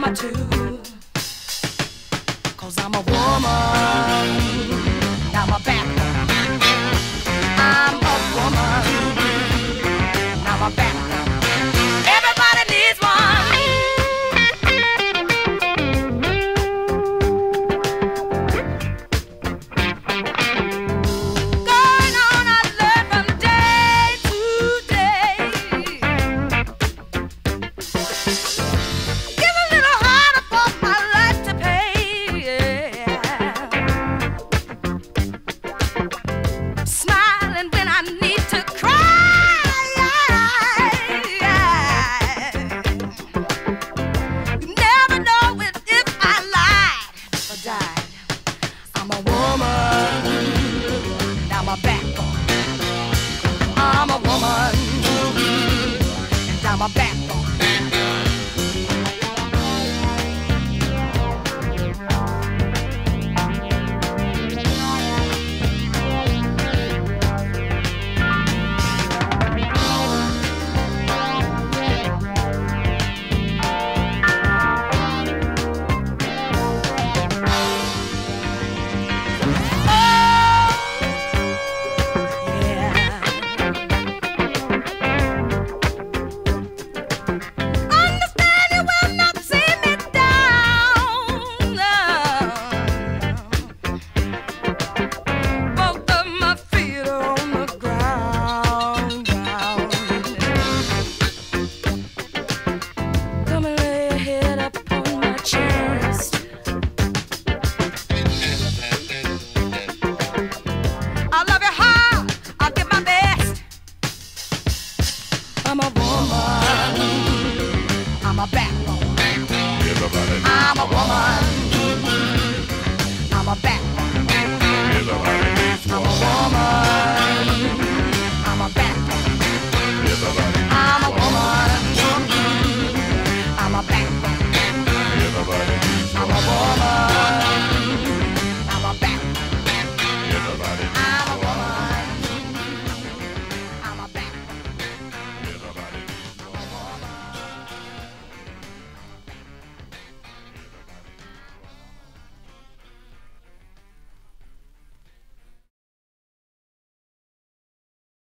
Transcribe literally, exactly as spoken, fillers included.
mama too. Cause I'm a woman, now my backbone. I'm a woman, now my backbone. Everybody needs one. Going on, I learn from day to day. Get a little harder for my life to pay. Smiling when I need to cry. You never know if, if I lied or died. I'm a woman, now my backbone. I'm a woman, and now my backbone.